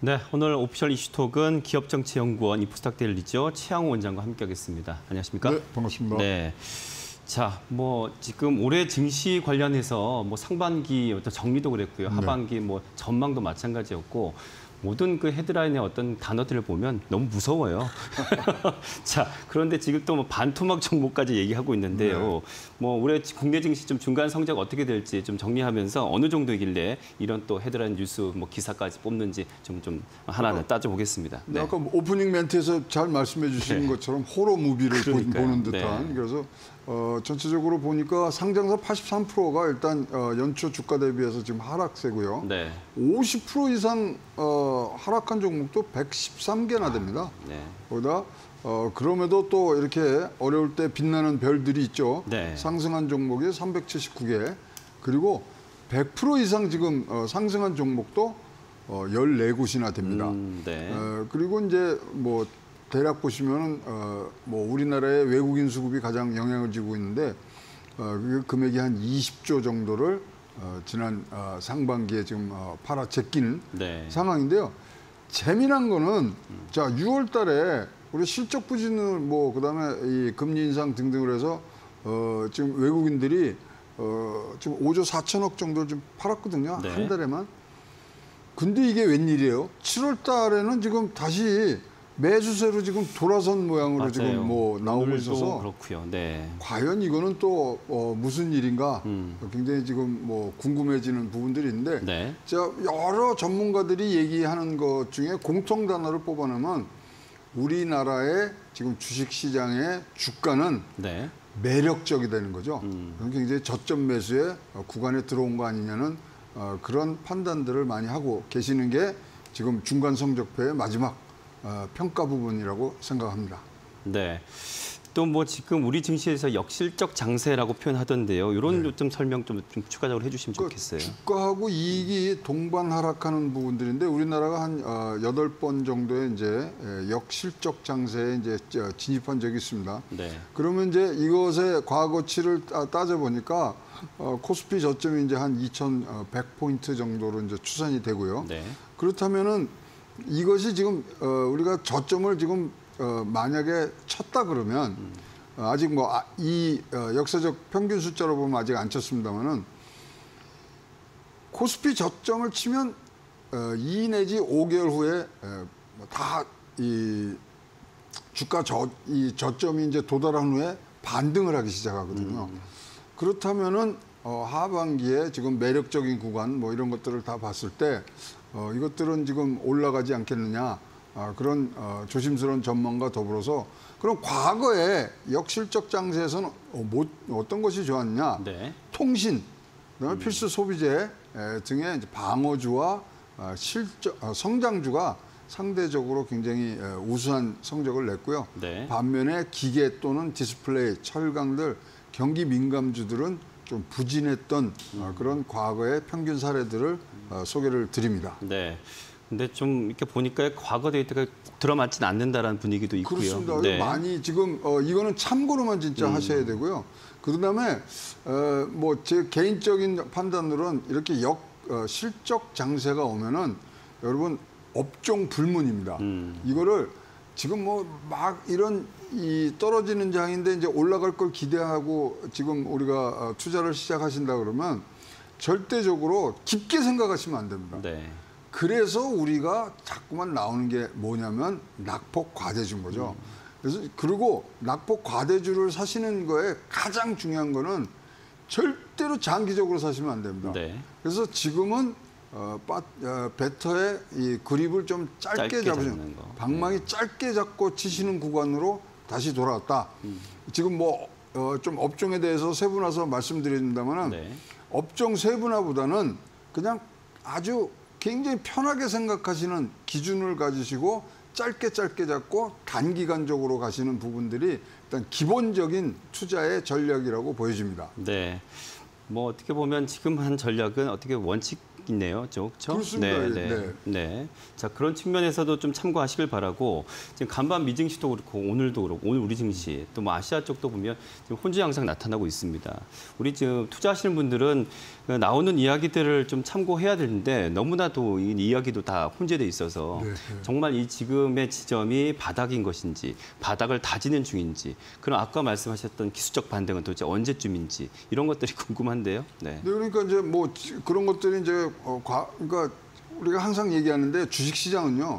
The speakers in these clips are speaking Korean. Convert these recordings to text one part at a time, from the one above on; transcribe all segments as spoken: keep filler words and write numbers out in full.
네, 오늘 오피셜 이슈톡은 기업정치연구원 이프스탁데일리죠. 최양호 원장과 함께하겠습니다. 안녕하십니까? 네, 반갑습니다. 네. 자, 뭐 지금 올해 증시 관련해서 뭐 상반기 어떤 정리도 그랬고요, 하반기 뭐 전망도 마찬가지였고 모든 그 헤드라인의 어떤 단어들을 보면 너무 무서워요. 자, 그런데 지금 또 뭐 반토막 종목까지 얘기하고 있는데요. 네. 뭐 올해 국내 증시 좀 중간 성적 어떻게 될지 좀 정리하면서 어느 정도이길래 이런 또 헤드라인 뉴스 뭐 기사까지 뽑는지 좀 좀 하나는 아까, 따져보겠습니다. 네. 아까 오프닝 멘트에서 잘 말씀해 주신 네. 것처럼 호러 무비를 그러니까요. 보는 듯한 네. 그래서 어, 전체적으로 보니까 상장사 팔십삼 퍼센트가 일단 어, 연초 주가 대비해서 지금 하락세고요. 네. 오십 퍼센트 이상 어, 하락한 종목도 백십삼 개나 됩니다. 네. 거기다 어, 그럼에도 또 이렇게 어려울 때 빛나는 별들이 있죠. 네. 상승한 종목이 삼백칠십구 개. 그리고 백 퍼센트 이상 지금 어, 상승한 종목도 어, 열네 곳이나 됩니다. 음, 네. 어, 그리고 이제 뭐 대략 보시면은 어, 뭐 우리나라의 외국인 수급이 가장 영향을 주고 있는데 어, 그 금액이 한 이십 조 정도를 어, 지난 어, 상반기에 지금 어, 팔아 제끼는 네. 상황인데요. 재미난 거는 음. 자 유월 달에 우리 실적 부진을 뭐 그다음에 이 금리 인상 등등을 해서 어, 지금 외국인들이 어, 지금 오조 사천억 정도 좀 팔았거든요. 네. 한 달에만. 근데 이게 웬일이에요? 칠월 달에는 지금 다시 매수세로 지금 돌아선 모양으로 맞아요. 지금 뭐 나오고 있어서 그렇고요. 네. 과연 이거는 또 어, 무슨 일인가 음. 굉장히 지금 뭐 궁금해지는 부분들이 있는데 네. 제가 여러 전문가들이 얘기하는 것 중에 공통 단어를 뽑아내면 우리나라의 지금 주식시장의 주가는 네. 매력적이 되는 거죠. 음. 굉장히 저점 매수의 구간에 들어온 거 아니냐는 어, 그런 판단들을 많이 하고 계시는 게 지금 중간 성적표의 마지막 어, 평가 부분이라고 생각합니다. 네. 또 뭐 지금 우리 증시에서 역실적 장세라고 표현하던데요. 이런 네. 좀 설명 좀, 좀 추가적으로 해주시면 그러니까 좋겠어요. 주가하고 이익이 동반 하락하는 부분들인데 우리나라가 한 어, 여덟 번 정도의 이제 역실적 장세에 이제 진입한 적이 있습니다. 네. 그러면 이제 이것의 과거치를 따져 보니까 어, 코스피 저점이 이제 한 이천백 포인트 정도로 이제 추산이 되고요. 네. 그렇다면은 이것이 지금 어, 우리가 저점을 지금 어, 만약에 쳤다 그러면 음. 어, 아직 뭐 이 어, 역사적 평균 숫자로 보면 아직 안 쳤습니다만은 코스피 저점을 치면 어, 이 내지 오 개월 후에 어, 다 이 주가 저, 이 저점이 이제 도달한 후에 반등을 하기 시작하거든요. 음. 그렇다면은 어, 하반기에 지금 매력적인 구간 뭐 이런 것들을 다 봤을 때 어, 이것들은 지금 올라가지 않겠느냐 아, 그런 어, 조심스러운 전망과 더불어서 그럼 과거에 역실적 장세에서는 어, 뭐, 어떤 것이 좋았냐? 네. 통신, 그다음에 음. 필수 소비재 에, 등의 이제 방어주와 어, 실적, 어, 성장주가 상대적으로 굉장히 에, 우수한 성적을 냈고요. 네. 반면에 기계 또는 디스플레이, 철강들, 경기 민감주들은 좀 부진했던 음. 어, 그런 과거의 평균 사례들을 어, 소개를 드립니다. 네. 근데 좀 이렇게 보니까 과거 데이터가 들어맞진 않는다라는 분위기도 있고요. 그렇습니다. 네. 많이 지금 어, 이거는 참고로만 진짜 음. 하셔야 되고요. 그다음에 어, 뭐 제 개인적인 판단으로는 이렇게 역 어, 실적 장세가 오면은 여러분 업종 불문입니다. 음. 이거를 지금 뭐 막 이런 이 떨어지는 장인데 이제 올라갈 걸 기대하고 지금 우리가 투자를 시작하신다 그러면 절대적으로 깊게 생각하시면 안 됩니다. 네. 그래서 우리가 자꾸만 나오는 게 뭐냐면 낙폭 과대주인 거죠. 그래서 그리고 낙폭 과대주를 사시는 거에 가장 중요한 거는 절대로 장기적으로 사시면 안 됩니다. 네. 그래서 지금은 어, 바, 어, 배터의 이 그립을 좀 짧게, 짧게 잡으시는 방망이 네. 짧게 잡고 치시는 구간으로 다시 돌아왔다. 음. 지금 뭐 어, 좀 업종에 대해서 세분화서 말씀드립니다만은 네. 업종 세분화보다는 그냥 아주 굉장히 편하게 생각하시는 기준을 가지시고 짧게 짧게 잡고 단기간적으로 가시는 부분들이 일단 기본적인 투자의 전략이라고 보여집니다. 네. 뭐 어떻게 보면 지금 한 전략은 어떻게 원칙 있네요, 그렇죠? 그렇습니다. 네, 네, 네. 네. 자, 그런 측면에서도 좀 참고하시길 바라고 지금 간밤 미 증시도 그렇고 오늘도 그렇고 오늘 우리 증시 또 뭐 아시아 쪽도 보면 지금 혼조 양상 나타나고 있습니다. 우리 지금 투자하시는 분들은 나오는 이야기들을 좀 참고해야 되는데 너무나도 이 이야기도 다 혼재돼 있어서 네, 네. 정말 이 지금의 지점이 바닥인 것인지 바닥을 다지는 중인지 그럼 아까 말씀하셨던 기술적 반등은 도대체 언제쯤인지 이런 것들이 궁금한데요. 네. 네, 그러니까 이제 뭐 그런 것들이 이제 어, 과, 그러니까 우리가 항상 얘기하는데 주식시장은요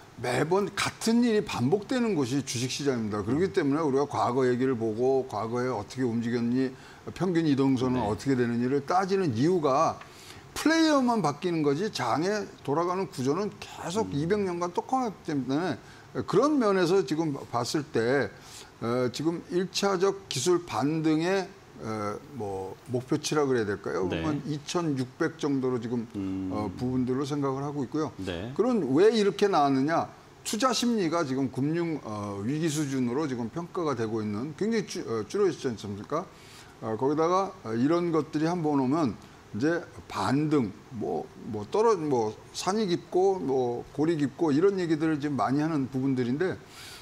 매번 같은 일이 반복되는 것이 주식시장입니다. 그렇기 때문에 우리가 과거 얘기를 보고 과거에 어떻게 움직였니, 평균 이동선은 네. 어떻게 되는지를 따지는 이유가 플레이어만 바뀌는 거지 장에 돌아가는 구조는 계속 음. 이백 년간 똑같기 때문에 그런 면에서 지금 봤을 때 어, 지금 일차적 기술 반등의 어, 뭐 목표치라 그래야 될까요? 네. 그러면 이천육백 정도로 지금 음. 어, 부분들로 생각을 하고 있고요. 네. 그런 왜 이렇게 나왔느냐? 투자 심리가 지금 금융 어, 위기 수준으로 지금 평가가 되고 있는 굉장히 줄, 어, 줄어있지 않습니까? 어, 거기다가 어, 이런 것들이 한번 오면 이제 반등, 뭐, 뭐 떨어, 뭐 산이 깊고 뭐 골이 깊고 이런 얘기들을 지금 많이 하는 부분들인데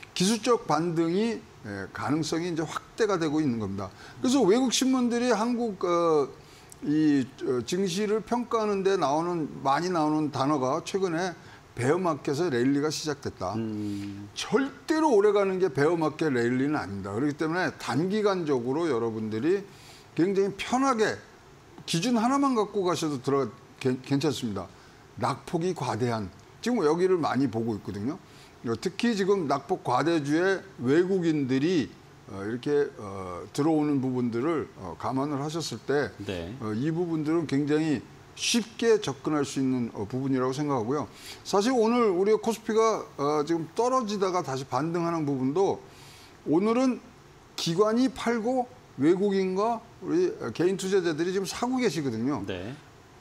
기술적 반등이 예, 가능성이 이제 확대가 되고 있는 겁니다. 그래서 외국 신문들이 한국 어, 이 어, 증시를 평가하는 데 나오는 많이 나오는 단어가 최근에 베어마켓의 랠리가 시작됐다. 음. 절대로 오래가는 게 베어마켓 랠리는 아닙니다. 그렇기 때문에 단기간적으로 여러분들이 굉장히 편하게 기준 하나만 갖고 가셔도 들어 괜찮습니다. 낙폭이 과대한 지금 여기를 많이 보고 있거든요. 특히 지금 낙폭 과대주의 외국인들이 이렇게 들어오는 부분들을 감안을 하셨을 때 이 네. 부분들은 굉장히 쉽게 접근할 수 있는 부분이라고 생각하고요. 사실 오늘 우리 코스피가 지금 떨어지다가 다시 반등하는 부분도 오늘은 기관이 팔고 외국인과 우리 개인 투자자들이 지금 사고 계시거든요. 네.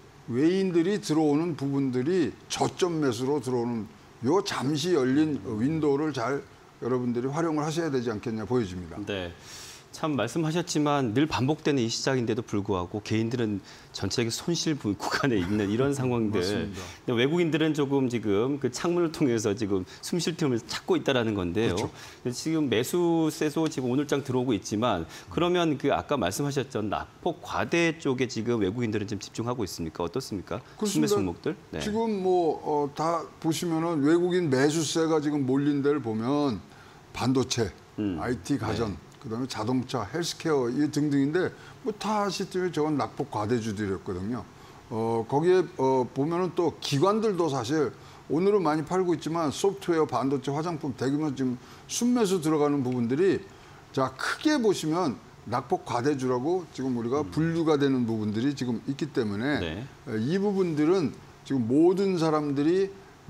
외인들이 들어오는 부분들이 저점 매수로 들어오는 요 잠시 열린 윈도우를 잘 여러분들이 활용을 하셔야 되지 않겠냐 보여집니다. 네. 참 말씀하셨지만 늘 반복되는 이 시장인데도 불구하고 개인들은 전체적인 손실 부- 구간에 있는 이런 상황들. 맞습니다. 근데 외국인들은 조금 지금 그 창문을 통해서 지금 숨쉴 틈을 찾고 있다라는 건데요. 그렇죠. 지금 매수세도 지금 오늘장 들어오고 있지만 그러면 그 아까 말씀하셨던 낙폭 과대 쪽에 지금 외국인들은 지금 집중하고 있습니까? 어떻습니까? 그렇습니다. 순매수 종목들? 네. 지금 뭐 다 보시면은 외국인 매수세가 지금 몰린 데를 보면 반도체, 음. 아이티 가전, 그다음에 자동차, 헬스케어 이 등등인데 뭐 다 아시다시피 저건 낙폭 과대주들이었거든요. 어 거기에 어 보면은 또 기관들도 사실 오늘은 많이 팔고 있지만 소프트웨어, 반도체, 화장품 대규모 지금 순매수 들어가는 부분들이 자 크게 보시면 낙폭 과대주라고 지금 우리가 분류가 되는 부분들이 지금 있기 때문에 네. 이 부분들은 지금 모든 사람들이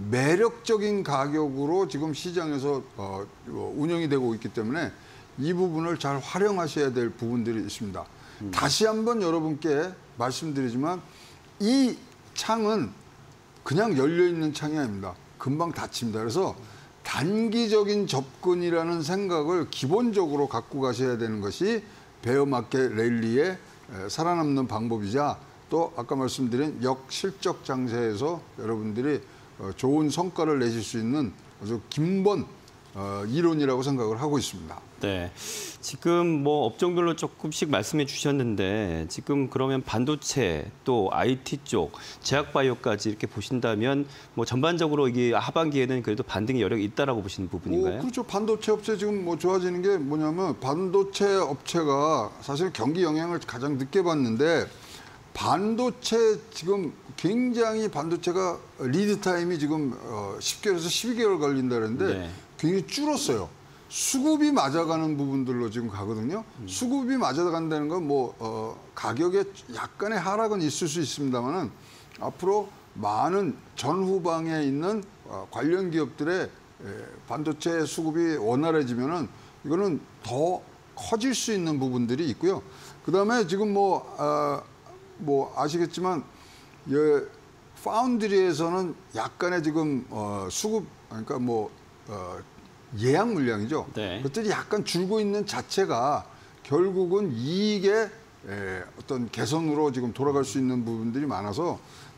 매력적인 가격으로 지금 시장에서 어, 운영이 되고 있기 때문에 이 부분을 잘 활용하셔야 될 부분들이 있습니다. 음. 다시 한번 여러분께 말씀드리지만 이 창은 그냥 열려있는 창이 아닙니다. 금방 닫힙니다. 그래서 단기적인 접근이라는 생각을 기본적으로 갖고 가셔야 되는 것이 베어마켓 랠리의 살아남는 방법이자 또 아까 말씀드린 역실적 장세에서 여러분들이 좋은 성과를 내실 수 있는 아주 근본 이론이라고 생각을 하고 있습니다. 네. 지금 뭐 업종별로 조금씩 말씀해 주셨는데 지금 그러면 반도체 또 아이티 쪽, 제약바이오까지 이렇게 보신다면 뭐 전반적으로 이게 하반기에는 그래도 반등의 여력이 있다라고 보시는 부분인가요? 오, 그렇죠. 반도체 업체 지금 뭐 좋아지는 게 뭐냐면 반도체 업체가 사실 경기 영향을 가장 늦게 받는데 반도체 지금 굉장히 반도체가 리드 타임이 지금 십 개월에서 십이 개월 걸린다 그랬는데 네. 굉장히 줄었어요. 수급이 맞아가는 부분들로 지금 가거든요. 음. 수급이 맞아간다는 건 뭐 어, 가격에 약간의 하락은 있을 수 있습니다만은 앞으로 많은 전후방에 있는 어, 관련 기업들의 에, 반도체 수급이 원활해지면은 이거는 더 커질 수 있는 부분들이 있고요. 그 다음에 지금 뭐, 어, 뭐 아시겠지만 예, 파운드리에서는 약간의 지금 어, 수급 그러니까 뭐 어, 예약 물량이죠. 네. 그것들이 약간 줄고 있는 자체가 결국은 이익의 에, 어떤 개선으로 지금 돌아갈 수 있는 부분들이 많아서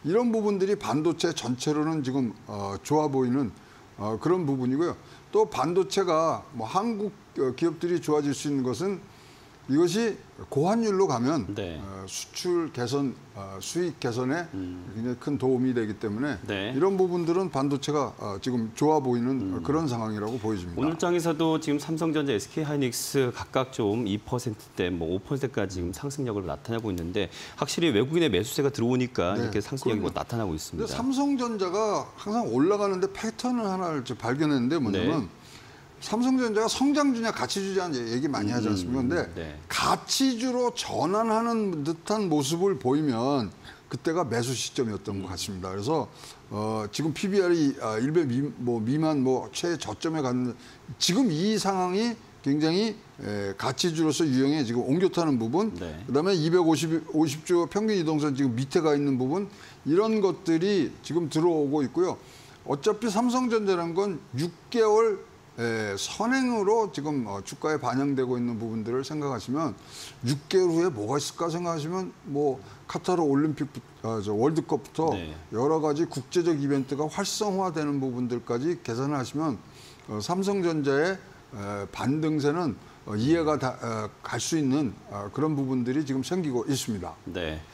이런 부분들이 반도체 전체로는 지금 어, 좋아 보이는 어, 그런 부분이고요. 또 반도체가 뭐 한국 기업들이 좋아질 수 있는 것은 이것이 고환율로 가면 네. 어, 수출 개선, 어, 수익 개선에 음. 굉장히 큰 도움이 되기 때문에 네. 이런 부분들은 반도체가 어, 지금 좋아 보이는 음. 그런 상황이라고 보여집니다. 오늘 장에서도 지금 삼성전자, 에스케이하이닉스 각각 좀 이 퍼센트대, 뭐 오 퍼센트까지 지금 상승력을 나타내고 있는데 확실히 외국인의 매수세가 들어오니까 네, 이렇게 상승력이 뭐 그럼요. 나타나고 근데 있습니다. 삼성전자가 항상 올라가는데 패턴을 하나를 좀 발견했는데 뭐냐면 네. 삼성전자가 성장주냐 가치주냐는 얘기 많이 하지 않습니까? 근데 음, 네. 가치주로 전환하는 듯한 모습을 보이면 그때가 매수 시점이었던 것 같습니다. 그래서 어, 지금 피비알이 아, 일 배 미, 뭐 미만 뭐 최저점에 갔는 지금 이 상황이 굉장히 에, 가치주로서 유형에 지금 옮겨 타는 부분, 네. 그다음에 이백오십 주 평균 이동선 지금 밑에 가 있는 부분 이런 것들이 지금 들어오고 있고요. 어차피 삼성전자라는 건 육 개월 에, 선행으로 지금 어, 주가에 반영되고 있는 부분들을 생각하시면 육 개월 후에 뭐가 있을까 생각하시면 뭐 카타르 올림픽, 아, 저 월드컵부터 네. 여러 가지 국제적 이벤트가 활성화되는 부분들까지 계산을 하시면 어, 삼성전자의 에, 반등세는 어, 이해가 갈 수 있는 어, 그런 부분들이 지금 생기고 있습니다. 네.